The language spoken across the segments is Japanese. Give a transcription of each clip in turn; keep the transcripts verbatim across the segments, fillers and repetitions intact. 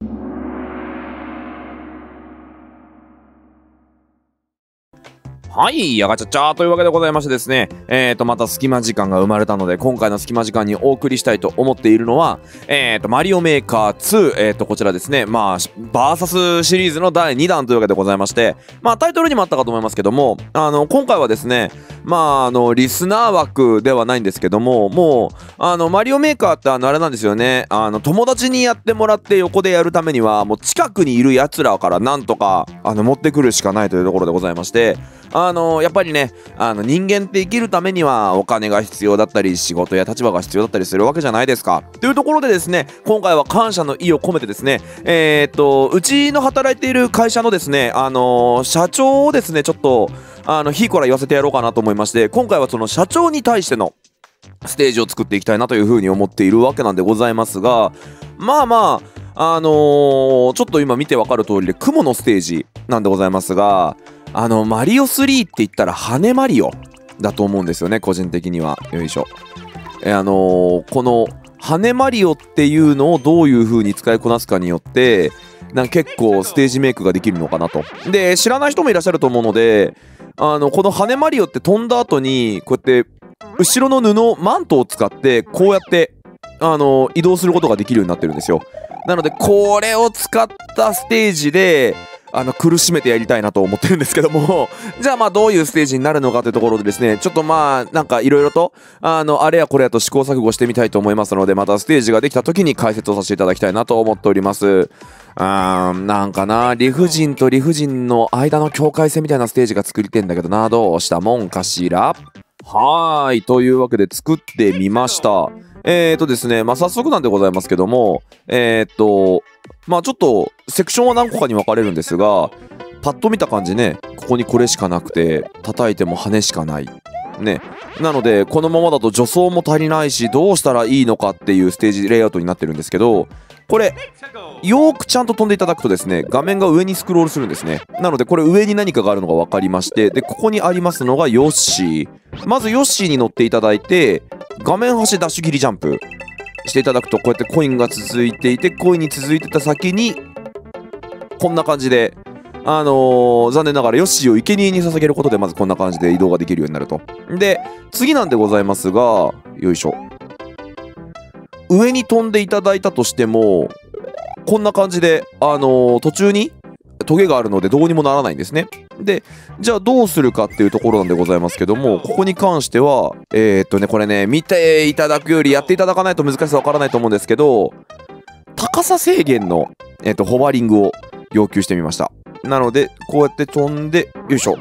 はい、やがちゃちゃーというわけでございましてですね、えーと、また隙間時間が生まれたので、今回の隙間時間にお送りしたいと思っているのは、えーと、マリオメーカーツー、えーと、こちらですね、まあ、バーサスシリーズのだいにだんというわけでございまして、まあ、タイトルにもあったかと思いますけども、あの、今回はですね、まあ、あの、リスナー枠ではないんですけども、もう、あの、マリオメーカーってあの、あれなんですよね、あの、友達にやってもらって横でやるためには、もう近くにいる奴らからなんとか、あの、持ってくるしかないというところでございまして、あのやっぱりね、あの人間って生きるためにはお金が必要だったり仕事や立場が必要だったりするわけじゃないですか。というところでですね、今回は感謝の意を込めてですね、えー、っとうちの働いている会社のですね、あのー、社長をですねちょっとあのひいから言わせてやろうかなと思いまして、今回はその社長に対してのステージを作っていきたいなというふうに思っているわけなんでございますが、まあまああのー、ちょっと今見てわかる通りで雲のステージなんでございますが、あのマリオスリーって言ったら羽マリオだと思うんですよね、個人的には。よいしょ。えあのー、この羽マリオっていうのをどういう風に使いこなすかによってなんか結構ステージメイクができるのかなと。で知らない人もいらっしゃると思うので、あのこの羽マリオって飛んだ後にこうやって後ろの布マントを使ってこうやってあの移動することができるようになってるんですよ。なのでこれを使ったステージであの苦しめてやりたいなと思ってるんですけどもじゃあまあどういうステージになるのかというところでですね、ちょっとまあなんかいろいろとあのあれやこれやと試行錯誤してみたいと思いますので、またステージができた時に解説をさせていただきたいなと思っております。あーなんかな、理不尽と理不尽の間の境界線みたいなステージが作りてんだけどな、どうしたもんかしら。はーい、というわけで作ってみました。えーとですね、まあ早速なんでございますけども、えーっとまあちょっとセクションは何個かに分かれるんですが、パッと見た感じね、ここにこれしかなくて叩いても羽しかないね。なのでこのままだと助走も足りないし、どうしたらいいのかっていうステージレイアウトになってるんですけど、これよーくちゃんと飛んでいただくとですね、画面が上にスクロールするんですね。なのでこれ上に何かがあるのが分かりまして、でここにありますのがヨッシー。まずヨッシーに乗っていただいて、画面端ダッシュ切りジャンプしていただくと、こうやってコインが続いていて、コインに続いてた先にこんな感じで、あのー、残念ながらヨッシーを生贄に捧げることでまずこんな感じで移動ができるようになると。で次なんでございますが、よいしょ、上に飛んでいただいたとしてもこんな感じで、あのー、途中にトゲがあるのでどうにもならないんですね。でじゃあどうするかっていうところなんでございますけども、ここに関してはえー、っとねこれね見ていただくよりやっていただかないと難しさわからないと思うんですけど、高さ制限の、えー、っとホバリングを要求してみました。なのでこうやって飛んで、よいしょ、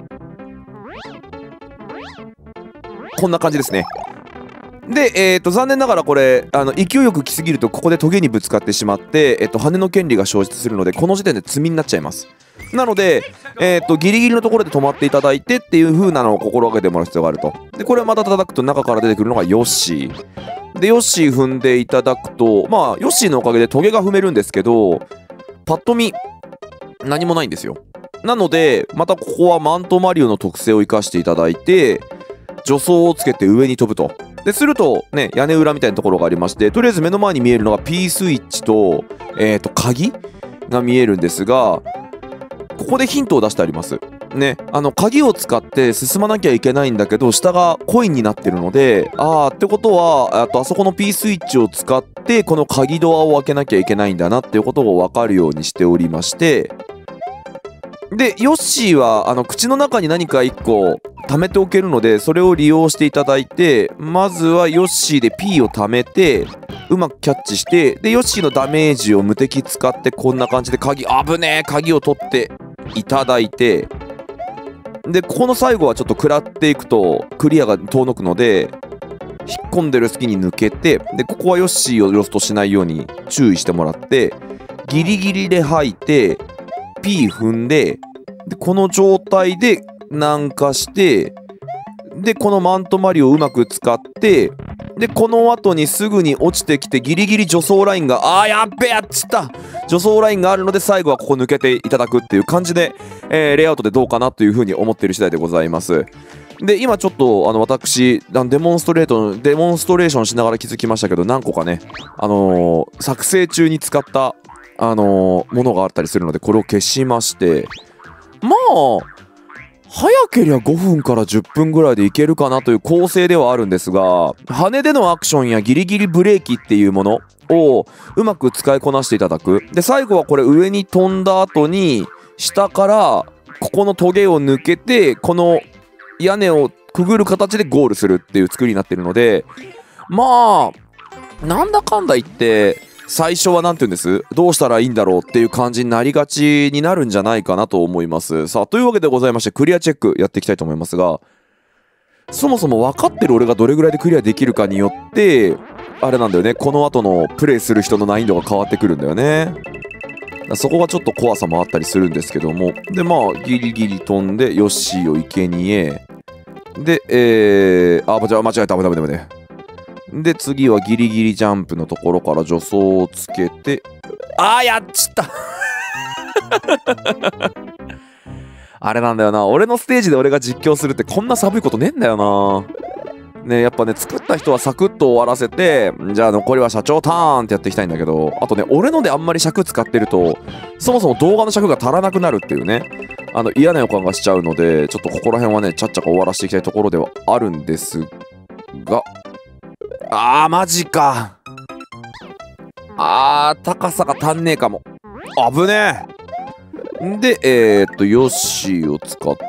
こんな感じですね。で、えー、と残念ながらこれあの勢いよく来すぎるとここでトゲにぶつかってしまって、えー、と羽の権利が生じするのでこの時点で積みになっちゃいます。なので、えー、とギリギリのところで止まっていただいてっていう風なのを心がけてもらう必要があると。でこれをまた叩くと中から出てくるのがヨッシーで、ヨッシー踏んでいただくと、まあヨッシーのおかげでトゲが踏めるんですけど、パッと見何もないんですよ。なのでまたここはマントマリオの特性を生かしていただいて助走をつけて上に飛ぶと。でするとね、屋根裏みたいなところがありまして、とりあえず目の前に見えるのが P スイッチと、えーと鍵が見えるんですが、ここでヒントを出してありますね。あの鍵を使って進まなきゃいけないんだけど下がコインになってるので、あーってことはあとあそこの P スイッチを使ってこの鍵ドアを開けなきゃいけないんだなっていうことを分かるようにしておりまして、でヨッシーはあの口の中に何かいっこ貯めておけるので、それを利用していただいて、まずはヨッシーで P を貯めてうまくキャッチして、でヨッシーのダメージを無敵使ってこんな感じで鍵、あぶねえ、鍵を取っていただいて、でここの最後はちょっと食らっていくとクリアが遠のくので引っ込んでる隙に抜けて、でここはヨッシーをロストしないように注意してもらってギリギリで吐いて P 踏んで、でこの状態で南下して、でこのマントマリオをうまく使って、でこの後にすぐに落ちてきてギリギリ助走ラインが、あーやっべやっちった助走ラインがあるので最後はここ抜けていただくっていう感じで、えー、レイアウトでどうかなというふうに思っている次第でございます。で今ちょっとあの私デモンストレートデモンストレーションしながら気づきましたけど、何個かね、あのー、作成中に使ったあのー、ものがあったりするので、これを消しまして、まあ、早ければごふんからじゅっぷんぐらいでいけるかなという構成ではあるんですが、羽でのアクションやギリギリブレーキっていうものをうまく使いこなしていただく。で、最後はこれ上に飛んだ後に、下からここのトゲを抜けて、この屋根をくぐる形でゴールするっていう作りになってるので、まあ、なんだかんだ言って、最初は何て言うんですどうしたらいいんだろうっていう感じになりがちになるんじゃないかなと思います。さあ、というわけでございまして、クリアチェックやっていきたいと思いますが、そもそも分かってる俺がどれぐらいでクリアできるかによって、あれなんだよね、この後のプレイする人の難易度が変わってくるんだよね。そこがちょっと怖さもあったりするんですけども。で、まあ、ギリギリ飛んで、ヨッシーを生贄で、えー、あ、間違えた、危ない危ない危ない。で、次はギリギリジャンプのところから助走をつけて、あー、やっちったあれなんだよな、俺のステージで俺が実況するってこんな寒いことねえんだよな。ね、やっぱね、作った人はサクッと終わらせて、じゃあ残りは社長ターンってやっていきたいんだけど、あとね、俺のであんまり尺使ってると、そもそも動画の尺が足らなくなるっていうね、あの嫌な予感がしちゃうので、ちょっとここら辺はね、ちゃっちゃか終わらせていきたいところではあるんですが、あー、マジか。あー、高さが足んねえかも。危ねえ。で、えー、っと、ヨッシーを使って、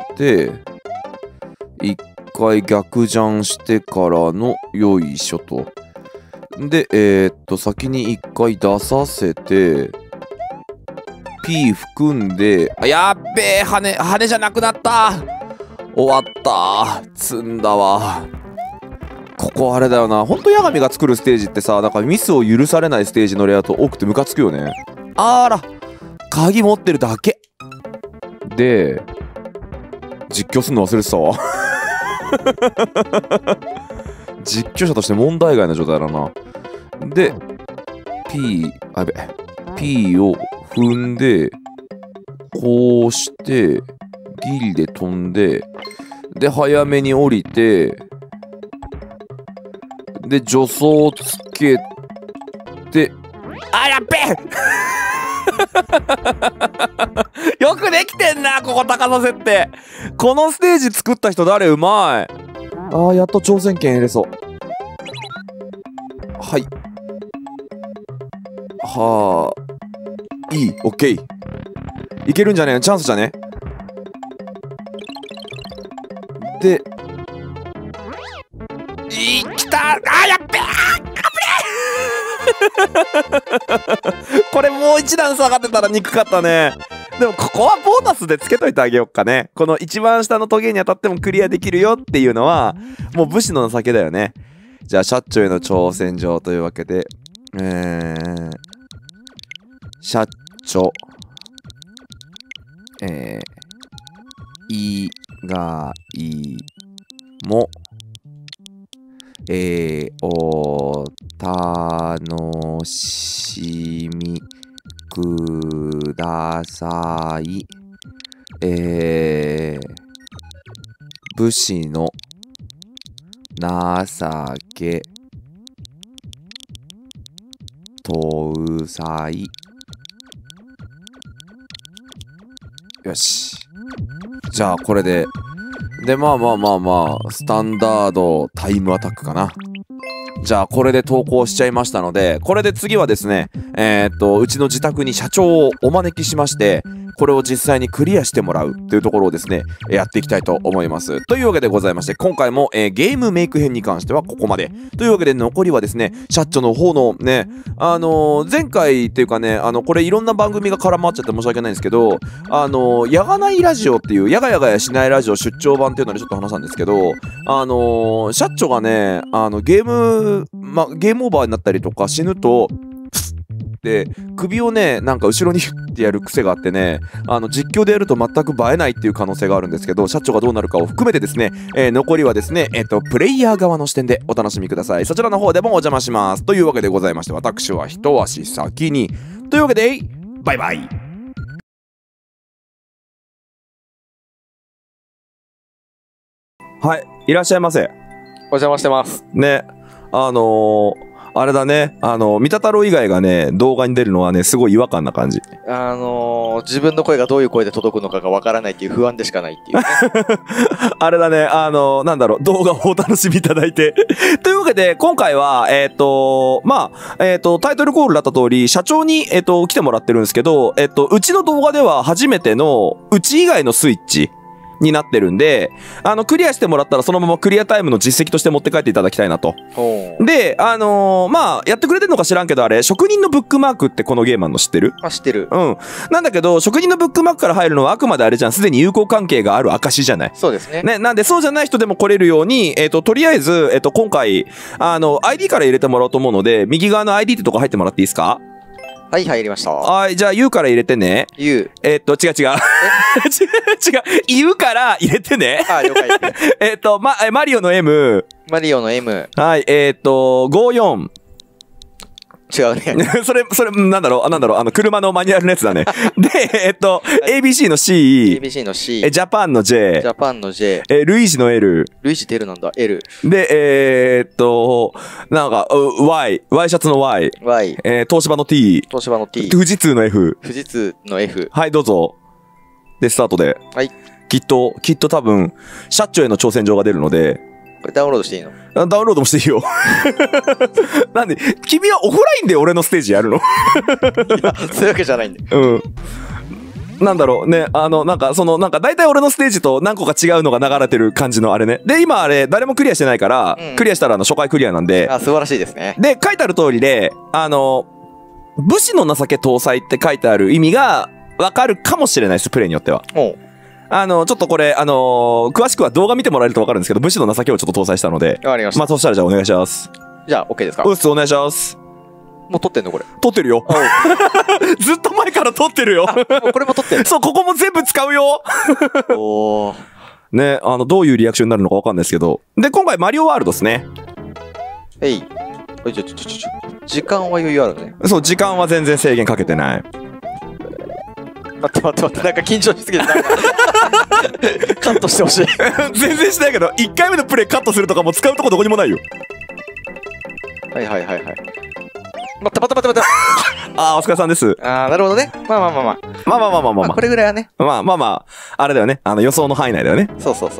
一回逆ジャンしてからの、よいしょと。で、えー、っと、先に一回出させて、P 含んで、あ、やっべえ、羽、羽じゃなくなった。終わった。積んだわ。ここあれだよな、ほんと八神が作るステージってさ、なんかミスを許されないステージのレイアウト多くてムカつくよね。あら、鍵持ってるだけで、実況すんの忘れてたわ実況者として問題外な状態だな。で、P、あ、やべ、P を踏んで、こうして、ギリで飛んで、で、早めに降りて、で、助走つけて、あ、やっべえよくできてんな、ここ高さ設定。このステージ作った人誰？うまい。あー、やっと挑戦権得れそう。はい。はあ。いい、オッケー。いけるんじゃねえ？チャンスじゃね？で、いきた。あー、やっべえこれもう一段下がってたら憎かったね。でもここはボーナスでつけといてあげよっかね。この一番下のトゲに当たってもクリアできるよっていうのはもう武士の情けだよね。じゃあシャッチョへの挑戦状というわけで、えー、シャッチョえー、以外もえー、お楽しみください。えー、武士の情けとさい。よし。じゃあこれで。で、まあまあまあまあ、スタンダードタイムアタックかな。じゃあこれで投稿しちゃいましたので、これで次はですね、えー、っと、うちの自宅に社長をお招きしまして、これを実際にクリアしてもらうというところをですね、やっていきたいと思います。というわけでございまして、今回も、えー、ゲームメイク編に関してはここまで。というわけで残りはですね、シャッチョの方のね、あのー、前回っていうかね、あの、これいろんな番組が絡まっちゃって申し訳ないんですけど、あのー、やがないラジオっていう、やがやがやしないラジオ出張版っていうのでちょっと話したんですけど、あのー、シャッチョがね、あの、ゲーム、ま、ゲームオーバーになったりとか死ぬと、で首をねなんか後ろにヒュッてやる癖があってね、あの実況でやると全く映えないっていう可能性があるんですけど、社長がどうなるかを含めてですね、えー、残りはですねえっとプレイヤー側の視点でお楽しみください。そちらの方でもお邪魔します。というわけでございまして、私は一足先にというわけでバイバイ。はい、いらっしゃいませ。 お邪魔してます。 ね、あのーあれだね。あの、三田太郎以外がね、動画に出るのはね、すごい違和感な感じ。 あのー、自分の声がどういう声で届くのかがわからないっていう不安でしかないっていう、ね。 あれだね。あの、なんだろう、動画をお楽しみいただいて。というわけで、今回は、えっ、ー、と、まあ、えっ、ー、と、タイトルコールだった通り、社長に、えっ、ー、と、来てもらってるんですけど、えっ、と、うちの動画では初めての、うち以外のスイッチ。になってるんで、あの、クリアしてもらったらそのままクリアタイムの実績として持って帰っていただきたいなと。で、あのー、まあ、やってくれてるのか知らんけど、あれ、職人のブックマークってこのゲームあんの知ってる？ あ、知ってる。 うん。なんだけど、職人のブックマークから入るのはあくまであれじゃん。すでに友好関係がある証じゃない。 そうですね。 ね、なんでそうじゃない人でも来れるように、えっと、とりあえず、えっと、今回、あの、アイディー から入れてもらおうと思うので、右側の アイディー ってとこ入ってもらっていいですか？ はい、入りました。 はい、じゃあ、U から入れてね。 U。 えっと、違う違う。違う、違う。U から入れてね。 あ、了解。 えっと、ま、マリオの M。 マリオの M。 はい、えっと、ごじゅうよん。 違うね。 それ、それ、なんだろう、なんだろう、あの、車のマニュアルのやつだね。で、えっと、エービーシー の C。 エービーシー の C。 え、ジャパンの J。 ジャパンの J。 え、ルイージの L。 ルイージ出るなんだ、L。 で、えー、っと、なんか、Y。Y シャツの Y。 Y。 えー、東芝の T。 東芝の T。 富士通の F。 富士通の F。 はい、どうぞ。で、スタートで。 はい。 きっと、きっと多分、シャッチョへの挑戦状が出るので、 これダウンロードしていいの？ ダウンロードもしていいよ。なんで、君はオフラインで俺のステージやるの？ いや、そういうわけじゃないんだよ。 うん。なんだろうね、あの、なんか、その、なんか、大体俺のステージと何個か違うのが流れてる感じのあれね。で、今あれ、誰もクリアしてないから、うん、クリアしたらあの、初回クリアなんで。 あ、素晴らしいですね。 で、書いてある通りで、あの、武士の情け搭載って書いてある意味が、わかるかもしれないです、プレイによっては。 おう。 あの、ちょっとこれ、あのー、詳しくは動画見てもらえるとわかるんですけど、武士の情けをちょっと搭載したので。 わかりました。 まあ、そしたらじゃあお願いします。 じゃあ、OK ですか？ うっす、お願いします。 もう撮ってんのこれ？ 撮ってるよ。ずっと前から撮ってるよ。 もうこれも撮ってる。 そう、ここも全部使うよ。 おー。 ね、あの、どういうリアクションになるのかわかんないですけど。で、今回マリオワールドですね。 えい。おい、ちょ、ちょ、ちょ、ちょ。時間は余裕あるね。 そう、時間は全然制限かけてない。 待って待って待って、なんか緊張しすぎて、なんかカットしてほしい。 全然しないけど、いっかいめのプレイカットするとかも使うとこどこにもないよ。 はいはいはいはい。待って待って待って待って。 ああ、お疲れさんです。 ああ、なるほどね。まあまあまあまあ。 まあまあまあまあまあ。 これぐらいはね。 まあまあまあ、あれだよね。あの予想の範囲内だよね。 そうそうそう。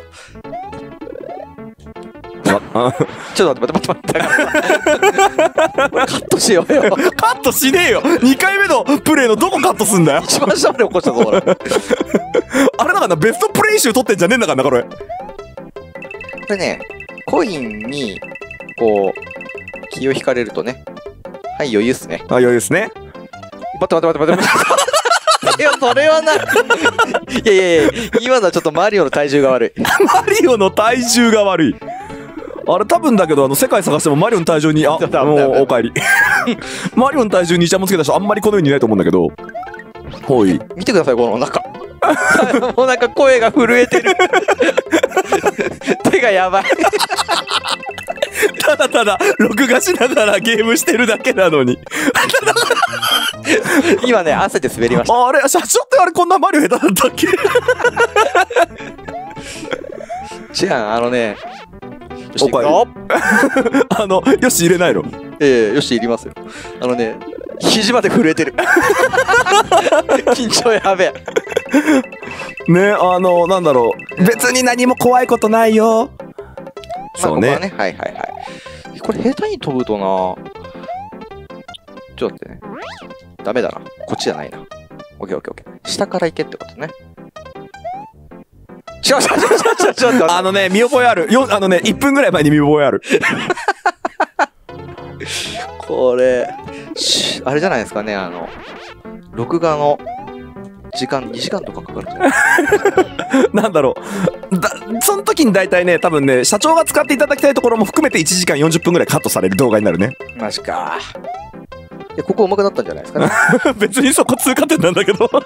ちょっと待って待って待って待って。カットしようよ。 カットしねえよ。にかいめのプレイのどこカットすんだよ。 一番下まで起こしたぞ、俺。 あれだからな、ベストプレイ集取ってんじゃねえんだからな、これ。これね、コインに、こう、気を引かれるとね。はい、余裕っすね。 あ、余裕っすね。 待って待って待って待って。いや、それはな。いやいやいや、今のはちょっとマリオの体重が悪い。 マリオの体重が悪い。あれ多分だけど、あの、世界探してもマリオの体重に、あ、もう、お帰り。マリオの体重にイチャモンつけた人あんまりこの世にいないと思うんだけど。ほい。 見てください、このお腹。もうなんか声が震えてる。手がやばい。 ただただ、録画しながらゲームしてるだけなのに。 今ね、汗で滑りました。 あれ、社長ってあれこんなマリオ下手だったっけ？ 違う、あのね、 おかえり。あの、よし入れないの？ ええ、よし入りますよ。あのね、肘まで震えてる。緊張やべえ。ね、あの、なんだろう。別に何も怖いことないよ。そうね。 まあ、ここはね、はいはいはい。これ下手に飛ぶとな。ちょっと待ってね。ダメだな。こっちじゃないな。オッケーオッケーオッケー。下から行けってことね。違う違う違う違う違う違う。 あのね、見覚えある。よ、あのね、いっぷんぐらい前に見覚えある。 これ、あれじゃないですかね、あの、録画の時間、にじかんとかかかるんじゃないなんだろう。だ、その時に大体ね、多分ね、社長が使っていただきたいところも含めていちじかんよんじゅっぷんぐらいカットされる動画になるね。 マジか。いや、ここ上手くなったんじゃないですかね。 別にそこ通過点なんだけど。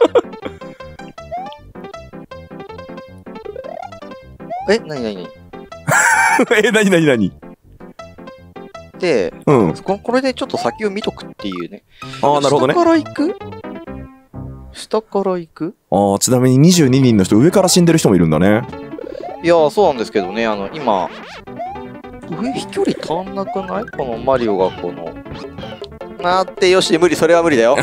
え、なになになにえ、なになになにで、 うん、 ここれでちょっと先を見とくっていうね。 ああ、なるほどね。 下から行く下から行くああ、ちなみににじゅうににんの人、上から死んでる人もいるんだね。 いやー、そうなんですけどね、あの、今、上飛距離足んなくない？このマリオがこの、 待ってよし、無理、それは無理だよ。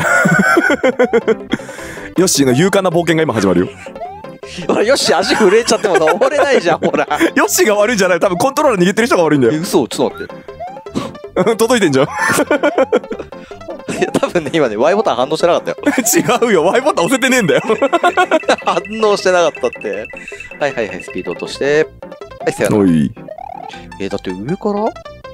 ヨッシーの勇敢な冒険が今始まるよ。 ほら、よし、足震えちゃっても登れないじゃん、ほら。 ヨッシーが悪いんじゃない、多分コントローラー握ってる人が悪いんだよ。 え、嘘、ちょっと待って。 届いてんじゃん。 いや、多分ね、今ね、Y ボタン反応してなかったよ。 違うよ、Y ボタン押せてねえんだよ。 反応してなかったって。はいはいはい、スピード落として。はい、せやな。 おい。 えー、だって上から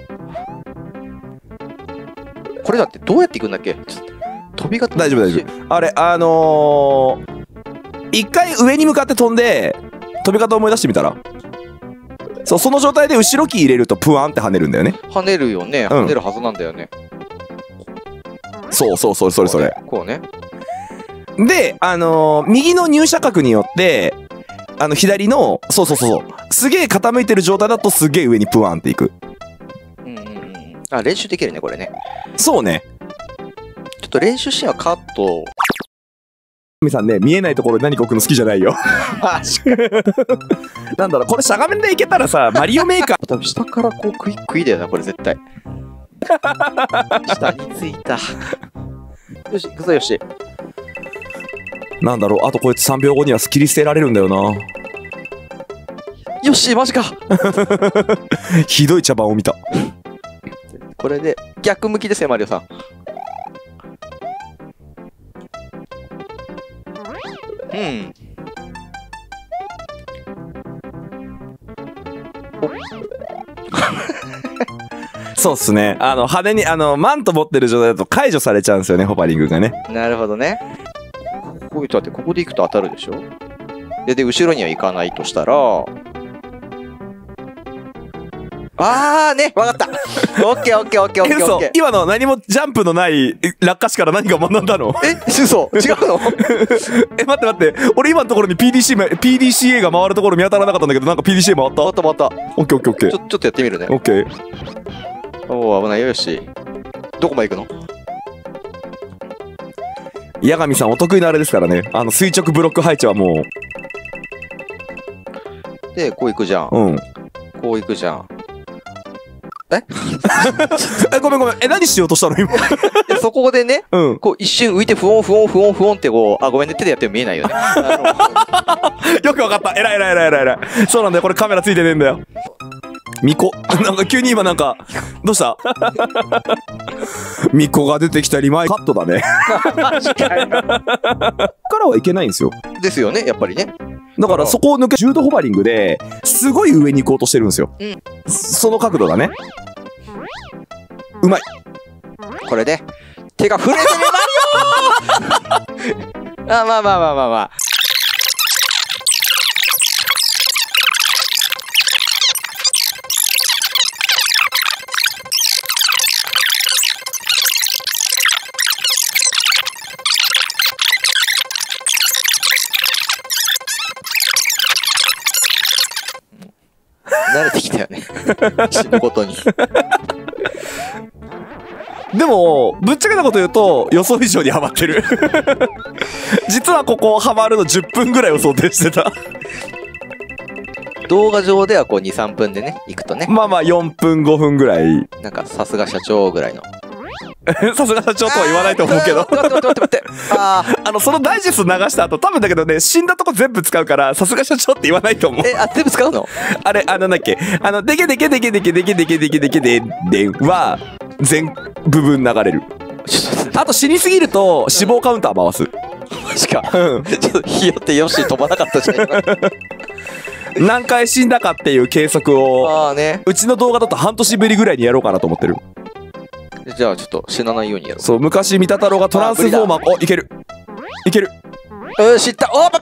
これだってどうやって行くんだっけ？ちょっと飛び方大丈夫大丈夫。あれ、あのー、一回上に向かって飛んで、飛び方思い出してみたら。そう、その状態で後ろキー入れるとプワンって跳ねるんだよね。 跳ねるよね。跳ねるはずなんだよね。 そうそうそう、それそれ。 こうね。 で、あのー、右の入射角によって、あの、左の、そうそうそうそう、すげえ傾いてる状態だとすげえ上にプワンっていく。 うんうんうん。あ、練習できるね、これね。 そうね。 ちょっと練習シーンはカット。 みさんね、見えないところに何か置くの好きじゃないよ。 マジか。 なんだろう、これしゃがめんでいけたらさ、マリオメーカー。 多分下からこうクイックイだよな、これ絶対。下についた。よし、行くぞよし。 なんだろう、あとこいつさんびょうごにはスキリ捨てられるんだよな。 よし、マジか。 ひどい茶番を見た。 これで逆向きですよ、マリオさん。うん。 そうっすね。あの、派手に、あの、マント持ってる状態だと解除されちゃうんですよね、ホバリングがね。 なるほどね。こういうとだって、ここで行くと当たるでしょ。で、で、後ろには行かないとしたら、あーね、わかった。オッケーオッケーオッケーオッケーオッケー。 今の何もジャンプのない落下しから何か学んだの？ え、嘘違うの？ え、待って待って。俺今のところに ピーディーシー、ピーディーシーエー が回るところ見当たらなかったんだけど、なんか ピーディーシーエー 回った？ 回った回った。 オッケーオッケーオッケー。 ちょ、ちょっとやってみるね。 オッケー。 おー、危ないよし。どこまで行くの？ 八神さんお得意なあれですからね。あの垂直ブロック配置はもう。で、こう行くじゃん。 うん。 こう行くじゃん。ええ、ごめんごめん。え、何しようとしたの今。 そこでね、 うん、 こう一瞬浮いてフォンフォンフォンフォンってこう、あ、ごめんね、手でやっても見えないよね。 よくわかった。えらいえらいえらいえらいえらい。そうなんだよ。これカメラついてねえんだよ。ミコ。なんか急に今なんか、どうしたミコが出てきたリマイカットだね。 マジかよ。 からはいけないんですよ。 ですよね、やっぱりね。 だからそこを抜け、ジュードホバリングですごい上に行こうとしてるんですよ。うん、その角度がね。うまい。 これで、手が触れてね、マリオーあ、まあまあまあまあまあ。慣れてきたよね。死ぬことに。 でも、ぶっちゃけたこと言うと、予想以上にハマってる。実はここハマるのじゅっぷんぐらいを想定してた。 動画上ではこうに、さんぷんでね、行くとね。 まあまあよんぷん、ごふんぐらい。 なんかさすが社長ぐらいの。 さすが社長とは言わないと思うけど。 待って待って待って待って。ああの、そのダイジェスト流した後、多分だけどね、死んだとこ全部使うから、さすが社長って言わないと思う。 え、あ、全部使うの？ あれ、あの、なんだっけ、あの、でけでけでけでけでけでけでけでけででは、全部分流れる。あと死にすぎると、死亡カウンター回す。 マジか。うん。ちょっとひよってよし飛ばなかったじゃん。 何回死んだかっていう計測を、 あーね、 うちの動画だと半年ぶりぐらいにやろうかなと思ってる。 じゃあちょっと死なないようにやろう。 そう、昔三田太郎がトランスフォーマー、お、いける。いける。 うん、知った。おっ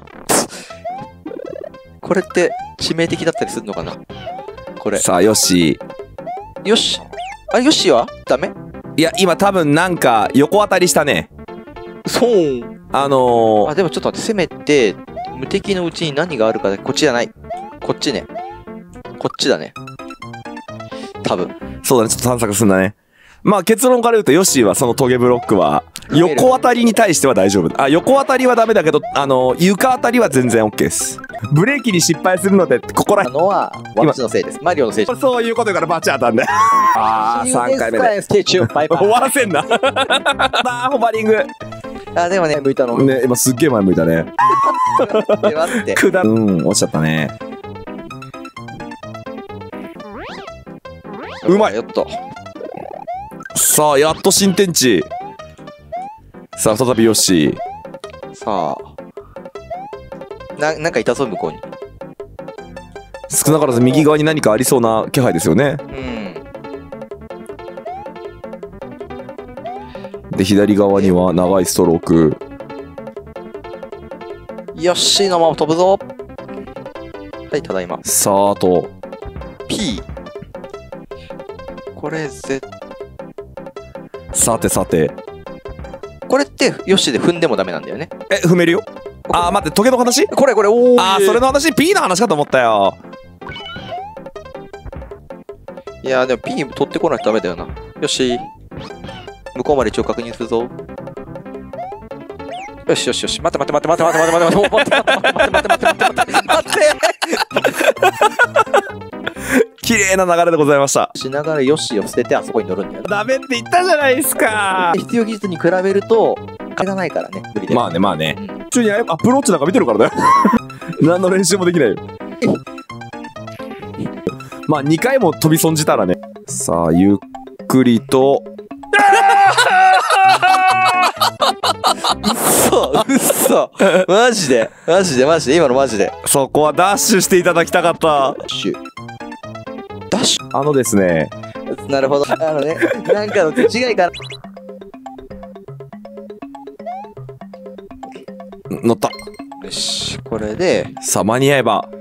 これって致命的だったりするのかなこれ。 さあ、よし。 よし。あ、よしはダメ？ いや、今多分なんか横当たりしたね。 そう。 あのー、 あ、でもちょっと待って、せめて、無敵のうちに何があるかで、こっちじゃない。こっちね。こっちだね。多分。 そうだね、ちょっと探索すんだね。 まあ結論から言うとヨッシーはそのトゲブロックは横当たりに対しては大丈夫。あ、横当たりはダメだけど、あの床当たりは全然 OK です。ブレーキに失敗するのでここらあのは私のせいです。マリオのせいです。 そういうこと言うからバチ当たんで。ああさんかいめで終わらせんな。さあホバリング。 あでもね向いたのね今すっげえ前向いたね。 で待ってくだうん落ちちゃったね。うまい。 やっと。 さあやっと新天地。さあ再びヨッシー。 さあななんか痛そう向こうに。 少なからず右側に何かありそうな気配ですよね。 うん。 で左側には長いストローク。 ヨッシーのまま飛ぶぞ。はいただいま。 さああと P。これぜ。 さてさて。 これってヨッシーで踏んでもダメなんだよね。 え踏めるよ。あー待ってトゲの話？ これこれおお。 あーそれの話 P の話かと思ったよ。 いやーでも P 取ってこないとダメだよな。よし向こうまで一応確認するぞ。よしよしよし待って待って待って待って待って待って待って待って待って待って待って待って待って待って綺麗な流れでございました。 しながらヨッシーを捨ててあそこに乗るんだよ。 ダメって言ったじゃないですか。 必要技術に比べると金がないからね無理で。 まあねまあね。普通にアプローチなんか見てるからだよ。何の練習もできないよ。まあにかいも飛び損じたらね。さあゆっくりと。 うっそマジでマジでマジで今のマジで。 そこはダッシュしていただきたかった。 ダッシュダッシュあのですね。 なるほど。あのねなんかの手違いかな。 乗った。 よしこれでさあ間に合えば。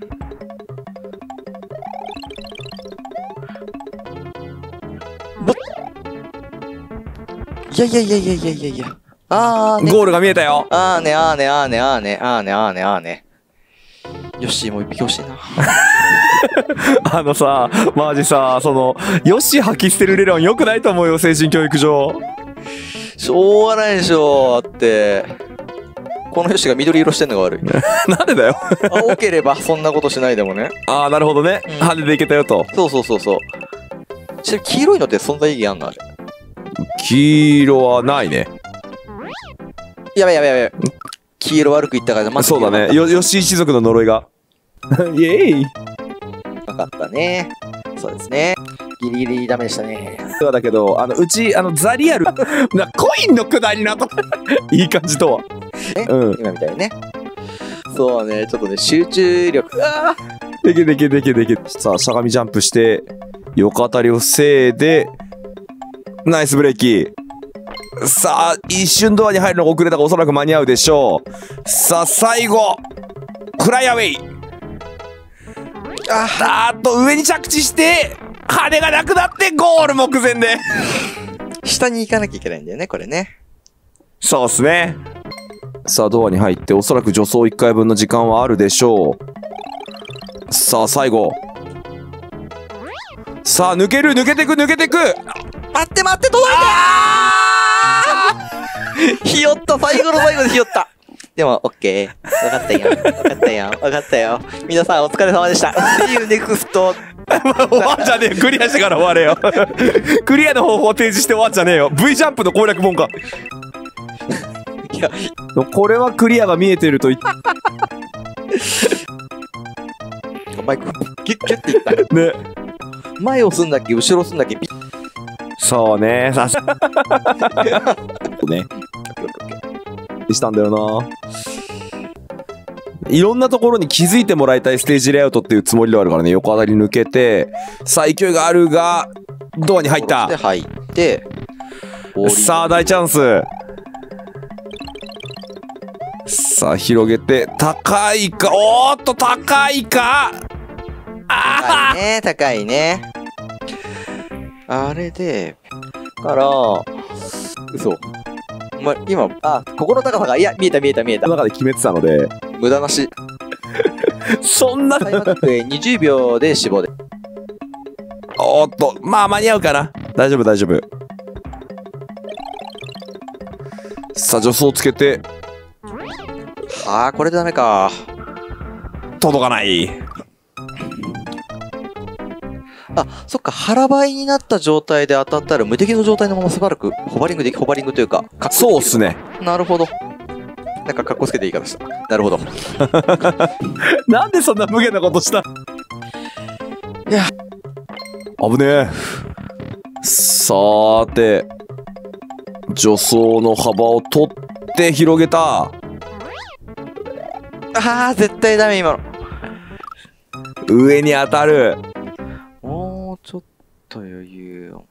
いやいやいやいやいやいやいや。あーね。 ゴールが見えたよ。 あーねあーねあーねあーねあーねあーねあーね。よしもう一匹欲しいな。 あのさマジさそのよし吐き捨てる理論よくないと思うよ精神教育上。 しょうがないでしょだってこのよしが緑色してんのが悪い。 なんでだよ。 青ければそんなことしないでもね。 ああなるほどね。 うん派手でいけたよと。 そうそうそうそう。ちなみに黄色いのって存在意義あんのあれ。 黄色はないね。 やべやべやべ。黄色悪く言ったからまずそうだね。よよし一族の呪いが。イエーイ。 分かったね。そうですね。ギリギリダメでしたね。 そうだけどあのうちあのザリアルなコインのくだりなといい感じとは。 ね、 うん。 今みたいにね。そうね、ちょっとね、集中力。あでけでけでけでけ。さあ、しゃがみジャンプして、横当たりを防いで、ナイスブレーキ。さあ、一瞬ドアに入るのが遅れたがおそらく間に合うでしょう。さあ、最後、フライアウェイ。あーっと、上に着地して、羽がなくなってゴール目前で。 下に行かなきゃいけないんだよね、これね。 そうっすね。さあドアに入っておそらく助走いっかいぶんの時間はあるでしょう。さあ最後。さあ抜ける抜けてく抜けてく。 待って待って届いた。ひよった最後の最後でひよった。でもオッケー分かったよ分かったよ分かったよ。皆さんお疲れ様でした。See you next。 終わんじゃねえよ。クリアしてから終われよ。クリアの方法を提示して終わんじゃねえよ。V ジャンプの攻略本か。 いやこれはクリアが見えてると言ってマイクギュッギュッっていったね。 前押すんだっけ後ろ押すんだっけピッ。 そうねさすねしたんだよな。いろんなところに気づいてもらいたいステージレイアウトっていうつもりではあるからね。横当たり抜けてさあ勢いがあるがドアに入った。 で入ってさあ大チャンス。さあ広げて高いか。おーっと高いか。あ高いね高いね。あれでから嘘ま今あここの高さがいや見えた見えた見えた。 あ中で決めてたので無駄なし。 そんなタイムアタックでにじゅうびょうで死亡で。 おーっとまあ間に合うかな。大丈夫大丈夫。 さあ助走つけてあーこれでダメか。 届かない。 あ、そっか、腹ばいになった状態で当たったら無敵の状態のまましばらくホバリングでき、ホバリングというか、かっこそうっすね。 なるほど。なんかかっこつけて言い方した。なるほど。 なんでそんな無限なことした？ いや、 危ねえ。さーて、助走の幅を取って広げた。 あー、絶対ダメ、今の。 上に当たる。 もうちょっと余裕よ。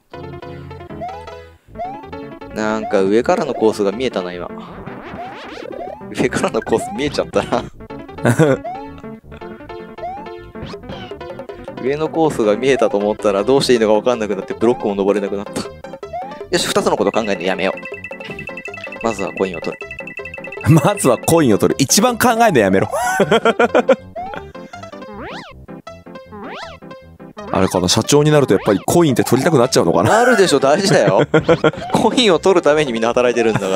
なんか上からのコースが見えたな、今。上からのコース見えちゃったな。上のコースが見えたと思ったらどうしていいのか分かんなくなってブロックも登れなくなった。よし、二つのこと考えるのやめよう。まずはコインを取る。 まずはコインを取る。一番考えるのやめろ。あれかな、社長になるとやっぱりコインって取りたくなっちゃうのかな。 なるでしょ、大事だよ。コインを取るためにみんな働いてるんだから。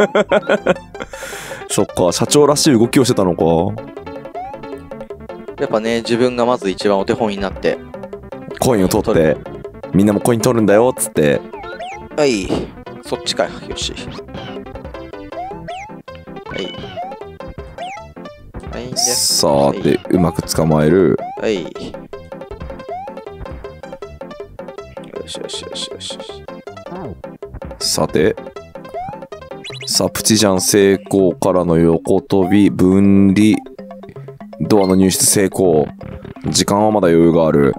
そっか、社長らしい動きをしてたのか。 やっぱね、自分がまず一番お手本になってコインを取ってみんなもコイン取るんだよっつって。 はい、そっちかよ。よし、はいはいね、 さあで、うまく捕まえる。 はい、よしよしよしよしよし。 さて、さあプチジャン成功からの横跳び分離、ドアの入室成功。時間はまだ余裕がある。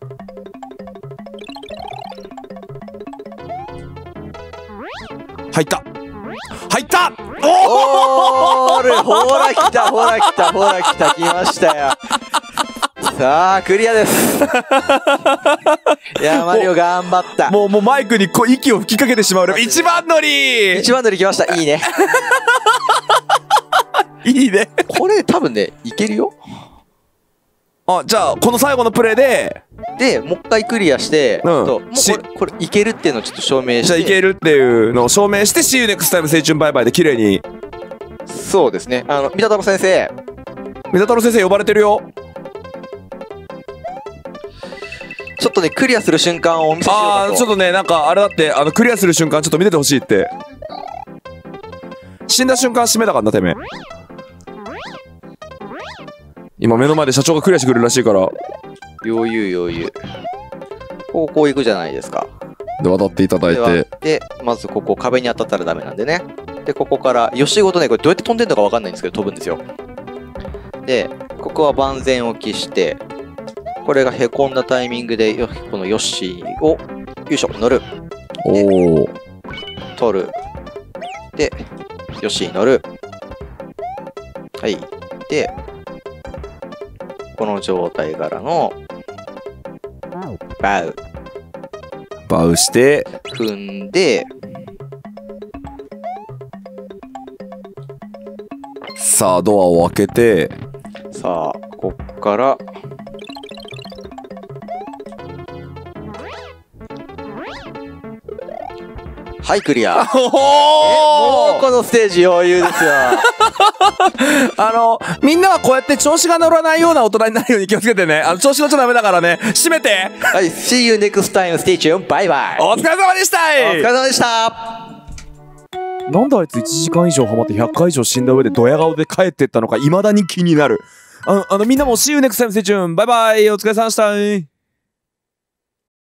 入った入ったおーる、ほら来たほら来たほら来た、来ましたよ。さあクリアです。いやマリオ頑張った。 もうもうマイクにこう息を吹きかけてしまうレベル。一番乗り一番乗り来ました。いいね。 いいね。 これ多分ねいけるよ。 あ、じゃあこの最後のプレイででもう一回クリアして、 うん、 ともうこれこれいけるっていうのをちょっと証明して、 じゃあいけるっていうのを証明して See you next time 青春バイバイで綺麗に。 そうですね。あの三田太郎先生三田太郎先生呼ばれてるよ。 ちょっとねクリアする瞬間をお見せしようかと。 あーちょっとね、なんかあれだって、あのクリアする瞬間ちょっと見ててほしいって。死んだ瞬間締めたからな、てめえ。今目の前で社長がクリアしてくれるらしいから。 余裕余裕。こうこう行くじゃないですか。 で渡っていただいて、 でまずここ壁に当たったらダメなんでね。でここからよしごとね、これどうやって飛んでんのか分かんないんですけど飛ぶんですよ。でここは万全を期して、これがへこんだタイミングでよこのヨッシーをよいしょ乗る。 おお。 取る。でヨッシー乗る。はい。でこの状態からのバウバウして踏んで、 さあドアを開けて、 さあこっからはいクリア。 おえもうこのステージ余裕ですよ。 あのみんなはこうやって調子が乗らないような大人になるように気をつけてね。あの調子乗っちゃダメだからね。閉めて。 はい、See you next time, stay tuned, bye bye。 お疲れ様でした。 お疲れ様でした。 なんであいついちじかん以上ハマってひゃっかい以上死んだ上でドヤ顔で帰ってったのか未だに気になる。あの、あのみんなも See you next time, stay tuned, bye bye。お疲れ様でした。